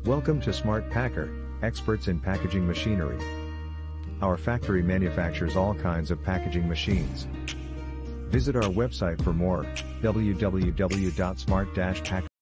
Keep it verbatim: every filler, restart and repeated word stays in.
Welcome to Smart Packer, experts in packaging machinery. Our factory manufactures all kinds of packaging machines. Visit our website for more, w w w dot smart dash packer